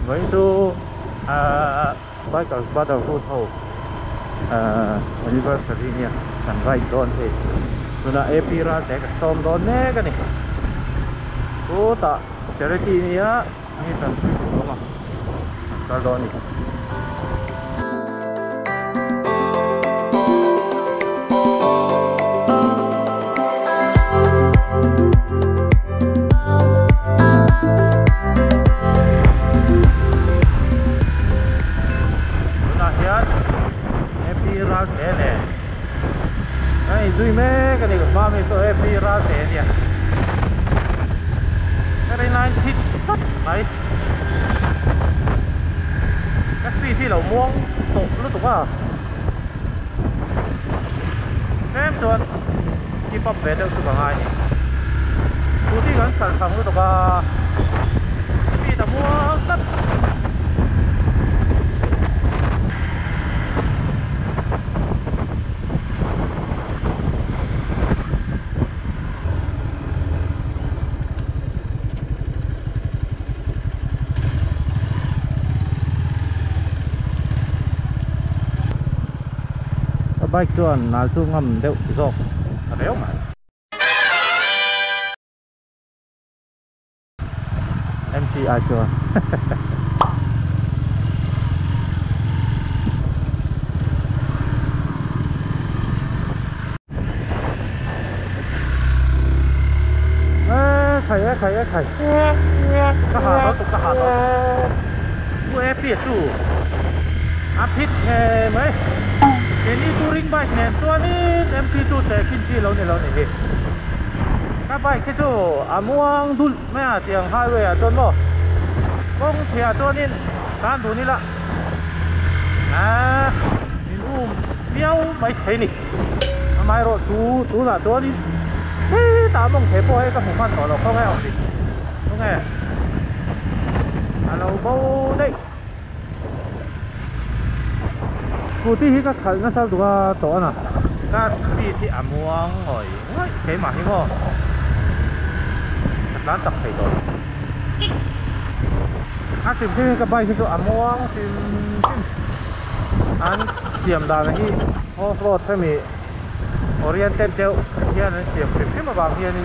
going to bikersbrotherhood anniversary niya kan ride doon so na apralte ka som doon ne kani so ta charity niya ni tan ko ma ta doon ni Dui me cái này của ba mươi tôi đi ra thế nhỉ cái này này thịt tất đấy cái gì thì là muông tổ lúc tục à em chuẩn khi bắp về đâu tụi bạn cụ thì gần sản phẩm lúc tục à vì là muông tất bike chuan nal chu ngam deuh zawk a reuh mai MTI chuan khai ka ha đó u e pi chu a phit nghe mấy cái này touring bike nàyตัวนี้ MP2 แต่ขึ้นที่เราเนี่ยถ้า bike แค่ตัวamuanachawngthuไม่อาจเสียง highway จนบ่กงเสียตัวนี้การตัวนี้ละนี่อุ้มเบี้ยวไม่ใช่นี่ทำไมรถตัวละตัวนี้ตามมองเทปให้กับผมมันต่อเราเข้าให้ออกสิตรงไงเราเบาได้cụ tí hi các khẩn nó sao tụi tổ nè các đi thì muang rồi cái mà hi ngô đáng tập thầy rồi tìm thêm các bay thì tụi muang tìm anh tiệm đàn này off road phải mi oriented theo hiện là tiệm cái mà bằng hiện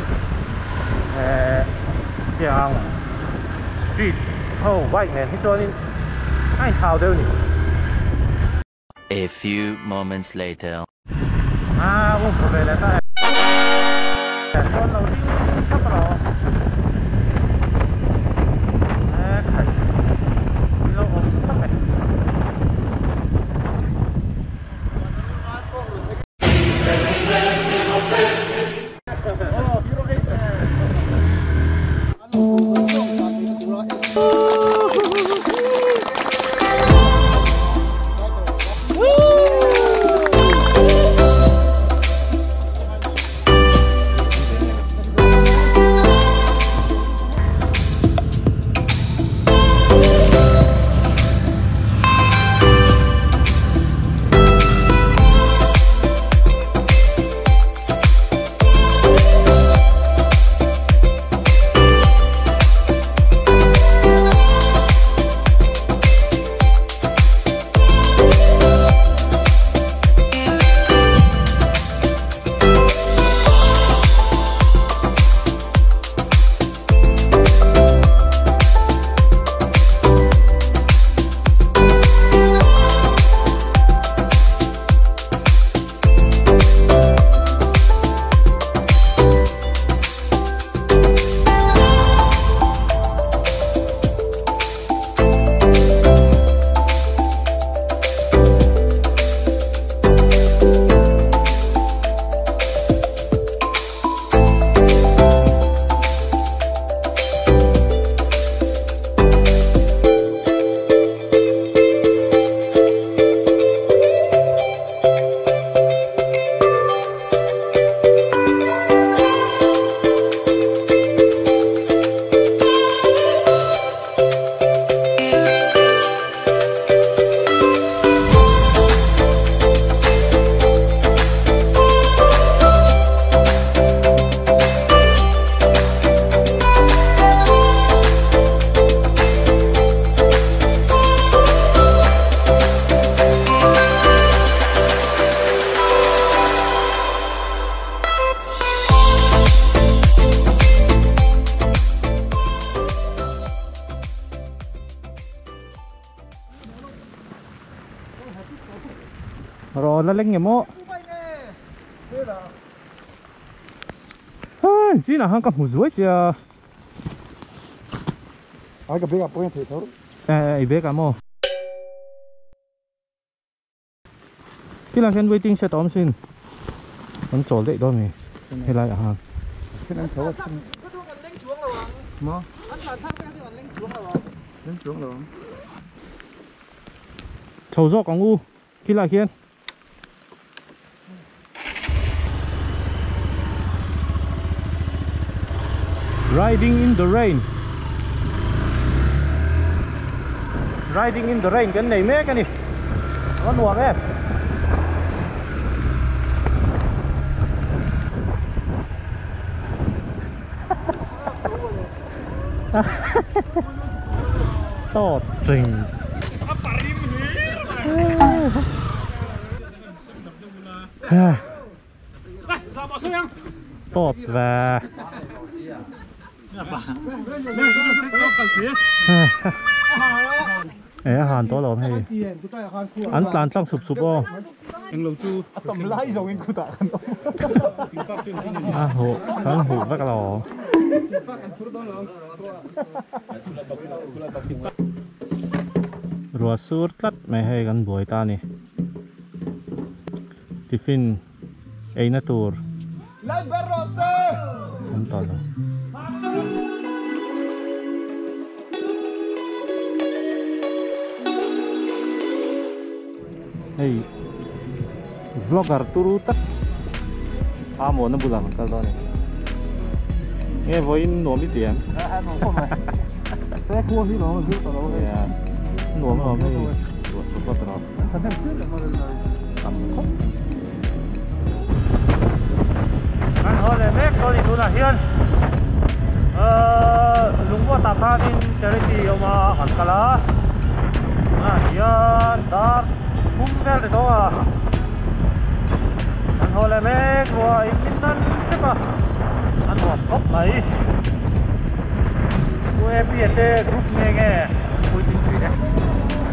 tiệm street bike này thì cho nên anh thao đâu nhỉ. A few moments later. Không phải về là ta con đầu tiên sắp rồi. Lâu ổn sắp này. rồi nó lên nghe mô chỉ là hắn cầm một rưỡi chứ ai cái biết gặp bố thì thôi biết cả mô chỉ là cái waiting set on xin hắn trổ dậy đó mày hay là hàng cái anh xấu mà lên xuống rồi trầu gió có ngu khi lại khiên riding in the rain cái này mẹ cái này nó nuột em to trình tốt và hàn to lắm hay ăn tàn trong sụp sụp ô anh lâu tu tầm lái rồi anh cụ tạ hổ kháng hổ vác lò rùa sút lắt mày hay gần buổi ta nè tiffin ấy na tour không to đâu hey vlogger turu tak amo na bulan kal do ne nghe voin nuông đi tiền thế cua hi nó biết tao đâu ya nuông nó mới rùa sút lắt rồi anh hồi này mấy con đi tu là hiền lùng qua tạm tha đi charity mà hẳn cả lá hiền dar khum cái đó anh hồi này mấy qua in nên xếp à anh hoạt tốt này của FPT group nghe nghe vui tính gì đấy